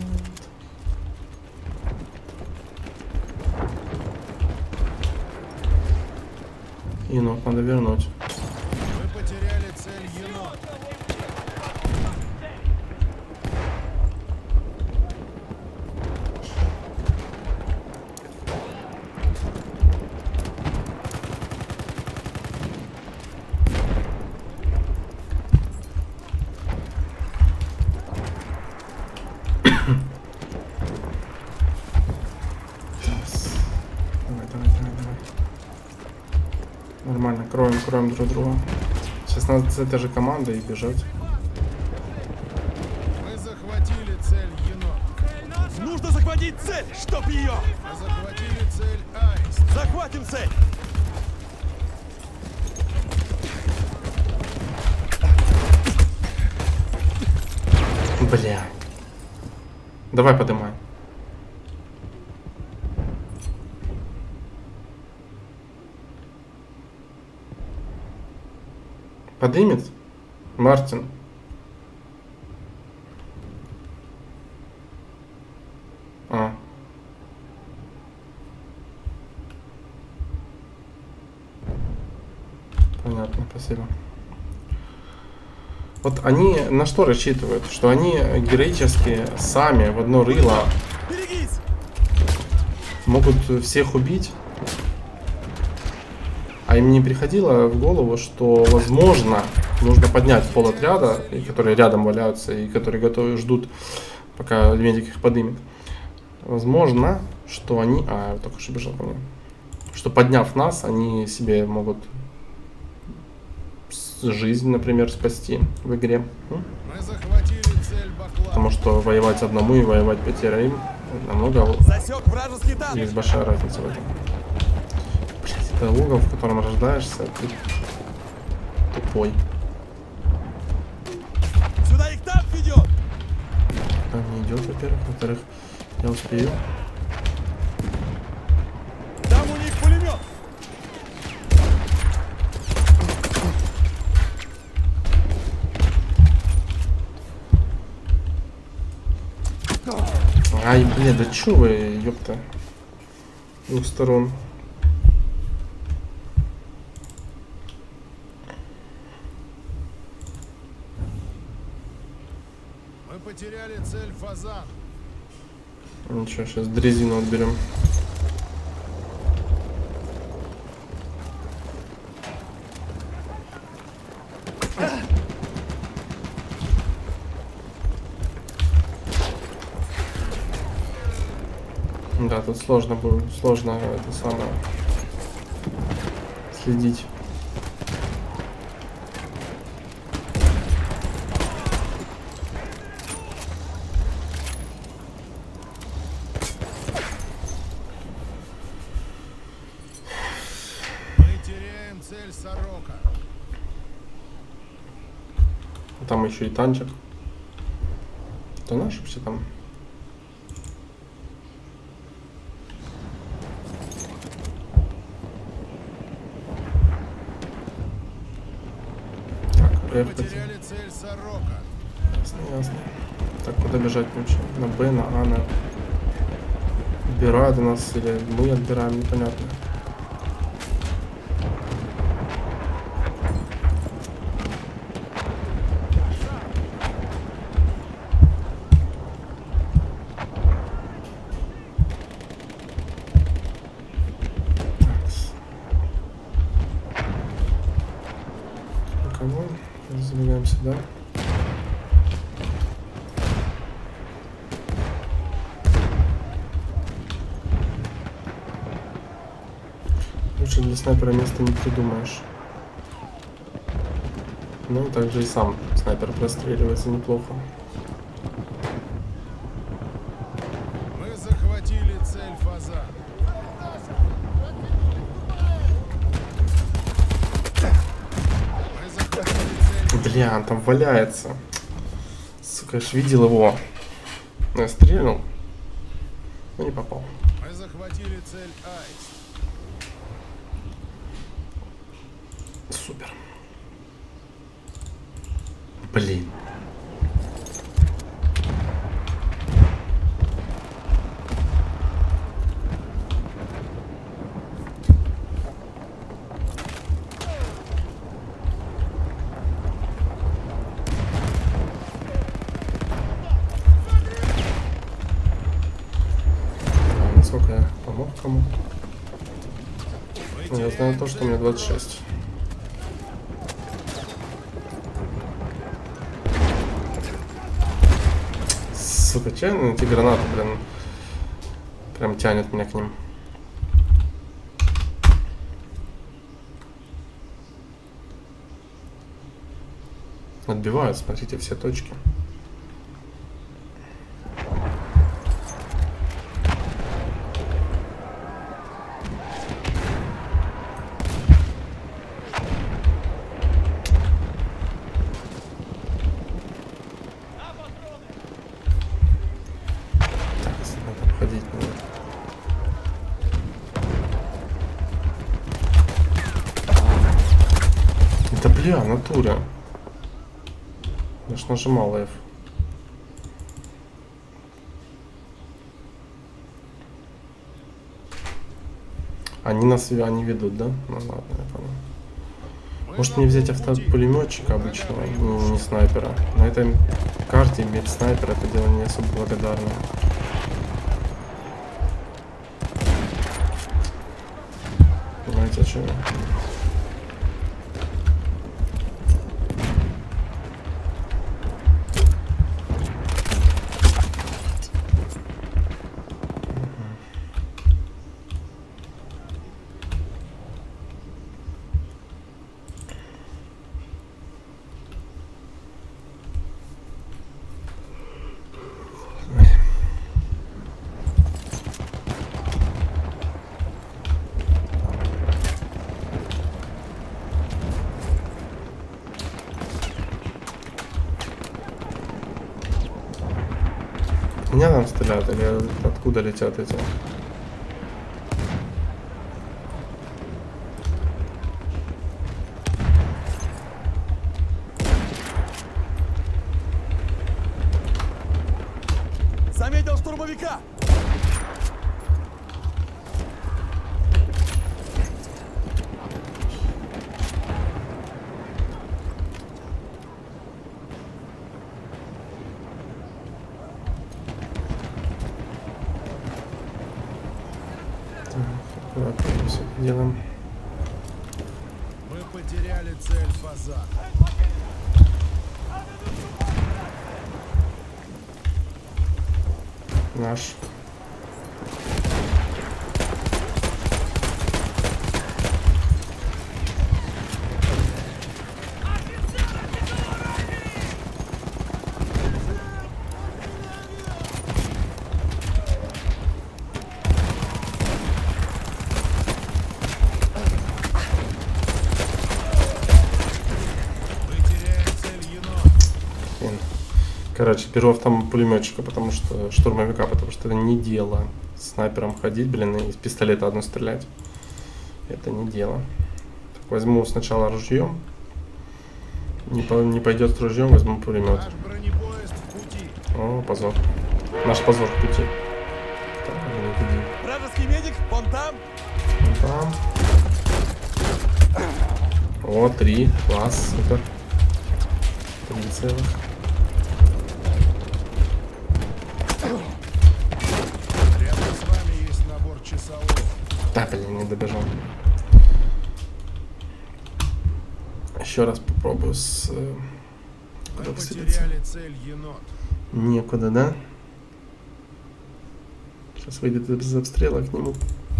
Енот надо вернуть. Мы потеряли цель енот. Давай, давай, давай, давай. Нормально, кроем, кроем друг друга. Сейчас надо с этой же командой бежать. Мы захватили цель енот. Нужно захватить цель, чтоб ее! Мы захватили цель аист. Захватим цель! Бля. Давай подымай. Подымет? Мартин. А. Понятно, спасибо. Вот они на что рассчитывают? Что они героически сами в одно рыло Берегись! могут всех убить? А им не приходило в голову, что, возможно, нужно поднять полотряда, которые рядом валяются и которые готовы, ждут, пока медик их подымет. Возможно, что они... А, я только что бежал ко мне. Что, подняв нас, они себе могут жизнь, например, спасти в игре. Мы захватили цель Баклан. Потому что воевать одному и воевать пятерым намного... Засек вражеский танк! Есть большая разница в этом. Блять, это угол, в котором рождаешься, ты тупой. Сюда их танк ведет! Там не идет, во-первых. Во-вторых, я успею. Там у них пулемет! Ай, блин, да чё вы, ёпта. С двух сторон. Мы потеряли цель фазан. Ничего, сейчас дрезину отберем. Да, тут сложно будет, сложно это самое следить. Мы теряем цель Сорока. Там еще и танчик. Это наши все там. Мы F потеряли цель Сорока. Ясно, ясно. Так, куда бежать лучше? На Б, на А, на... Отбирают у нас или мы отбираем, непонятно. Никого. Забегаем сюда. Лучше для снайпера места не придумаешь. Ну и также и сам снайпер простреливается неплохо. Мы захватили цель Фазан. Мы захватили цель. Бля, он там валяется. Сука, я ж видел его. Ну, я стрельнул. Но не попал. Мы захватили цель Аист. Супер. Блин. А, насколько я помог кому? Мы Ну, я знаю то, что у меня двадцать шесть. Сука, че ну, эти гранаты, блин, прям тянет меня к ним. Отбивают, смотрите, все точки. Да бля, в натуре. Я ж нажимал F. Они нас они ведут, да? Ну ладно, я понял. Может мне взять автопулеметчика обычного, не, не снайпера. На этой карте иметь снайпера это дело не особо благодарное. Понимаете, о чем я? Меня там стреляют или откуда летят эти? Заметил штурмовика! Аккуратно все это делаем. Мы потеряли цель Фазан. Наш. Короче, беру автомат пулеметчика, потому что штурмовика, потому что это не дело. С снайпером ходить, блин, и из пистолета одно стрелять. Это не дело. Так, возьму сначала ружьем. Не, по, не пойдет с ружьем, возьму пулемет. Наш бронепоезд в пути. О, позор. Наш позор в пути. Так, блин, иди. Вражеский медик, вон там. Там. О, три. Класс, супер. Три целых. Рядом с вами есть набор часовых. Да, блин, не добежал. Еще раз попробую с... э, Мы Куда встретиться? потеряли цель енот. Некуда, да? Сейчас выйдет из обстрела к нему.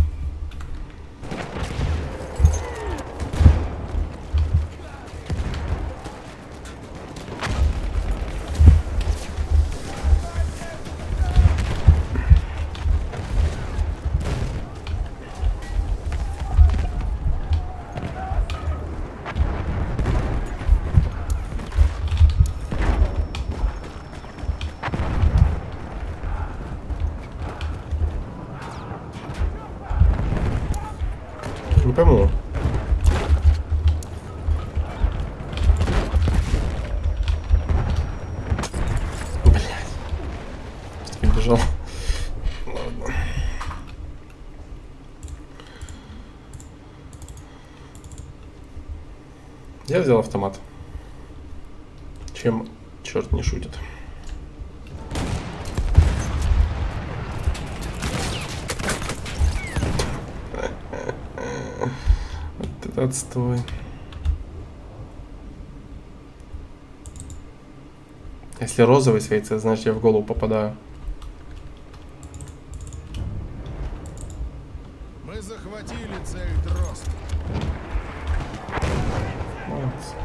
Не пойму. Блять. Бежал. Ладно. Я взял автомат. Чем черт не шутит. Отстой. Если розовый светится, значит я в голову попадаю. Мы захватили цель Дрозд. Молодец.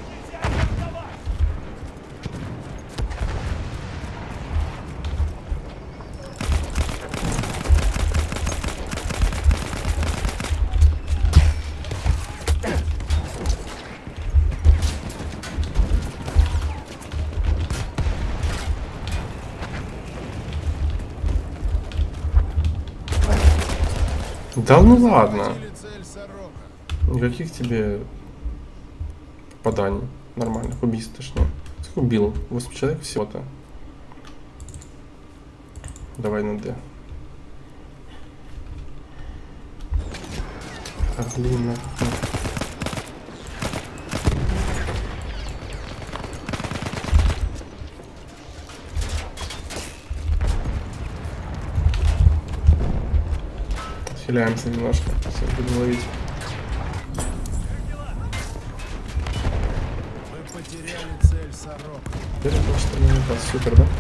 Да ну ладно. Захватили цель Сорока. Никаких тебе попаданий. Нормальных убийств, точнее. Сколько убил? восемь человек всего-то. Давай на Д. Так, блин, нафиг. Хиляемся немножко. Все, буду ловить. Мы потеряли цель Сорока. Теперь просто минута. Супер, да?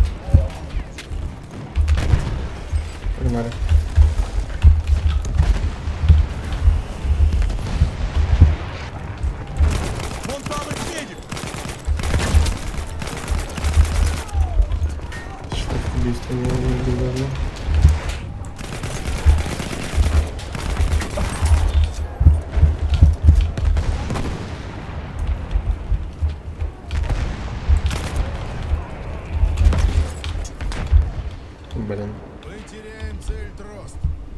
Погнали. Вон там их медик. Что убийство не убивали. Блин. Мы теряем цель Дрозд.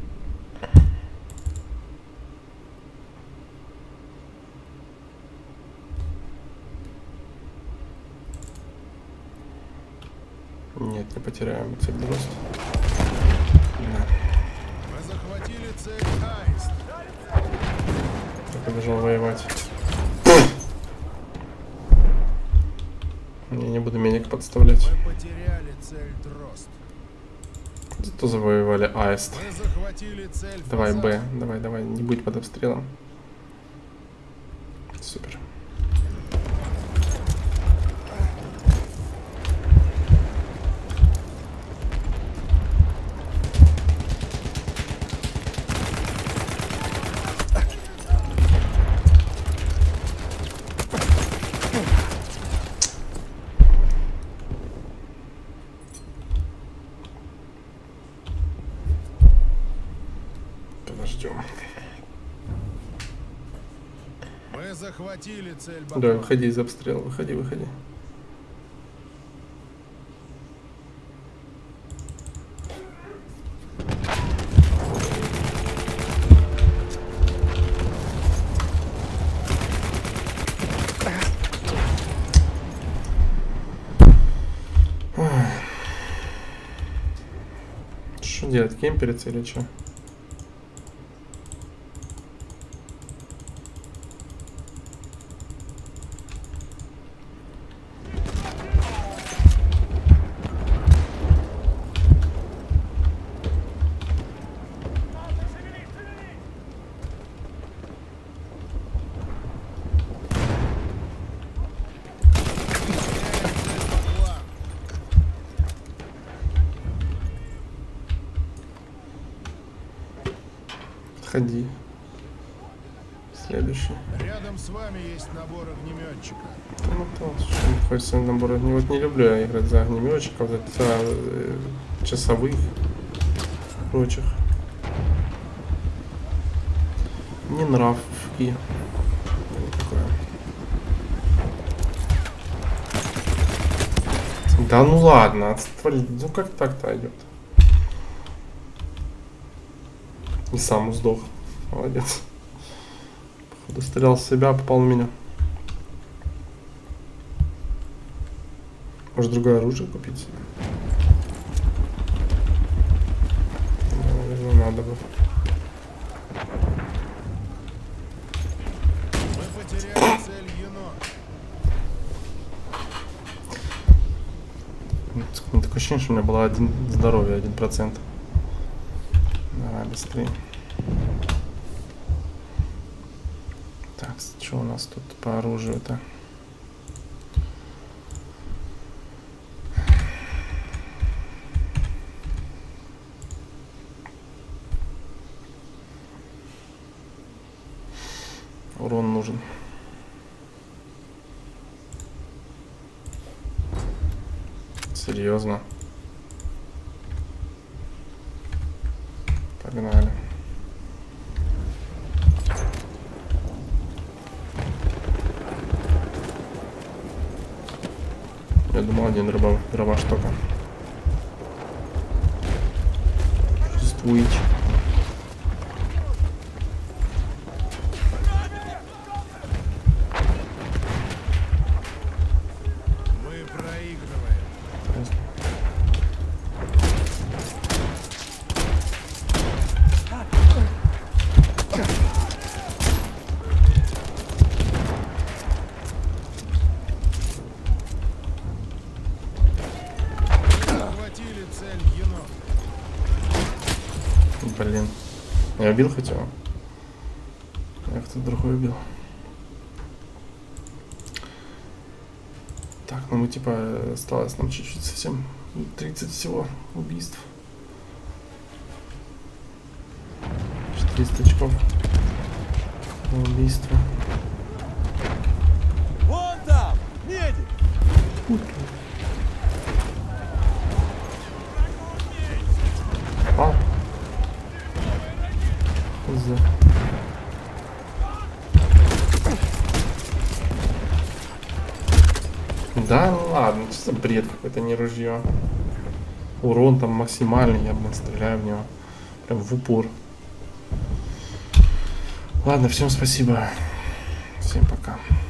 Нет, не потеряем цель Дрозд. Да. Мы захватили цель Аист. Я побежал воевать. Я не буду медик подставлять. Мы потеряли цель Дрозд. Зато завоевали Аист. Мы захватили цель Давай Фазан. Б. Давай, давай, не будь под обстрелом. Супер. Подождем. Мы захватили цель Да, Бакар. выходи из обстрела. Выходи, выходи. делать? Кемпериться или что? Ходи. Следующий. Рядом с вами есть набор огнеметчика. Ну то, что хочется набор. Не, вот не люблю я играть за огнеметчиков, за, за э, часовых прочих. Не нравки. Да ну ладно, отствали. Ну как так-то идет? И сам сдох. Молодец. Походу стрелял в себя, попал в меня. Может другое оружие купить себе? Наверное, надо бы. Мы потеряли цель енот. Такое ощущение, что у меня было один здоровье, один процент. Давай быстрее. Так, что у нас тут по оружию-то? Урон нужен. Серьезно. Погнали. Я думал, один дрова, дрова штука. Чувствуете? Мы проигрываем. Захватили цель енот. Блин. Я убил хотя бы? Я кто-то другой убил. Так, ну мы типа осталось нам чуть-чуть совсем тридцать всего убийств. четыреста очков на убийство. Вон там! Медик! А? За. Да, ну ладно, что за бред какой-то, не ружье. Урон там максимальный, я, блин, стреляю в него. Прям в упор. Ладно, всем спасибо. Всем пока.